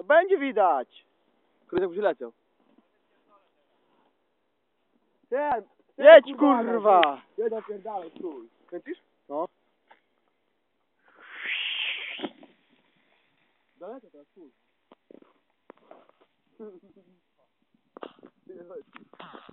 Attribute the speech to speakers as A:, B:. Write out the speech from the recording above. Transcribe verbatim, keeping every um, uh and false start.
A: To będzie widać.
B: Kurde, jak przyleciał.
A: Ten, jedź kurwa.
B: Jedź napierdalaj, chuj. Kręcisz?
A: No.
B: Daleko teraz, chuj.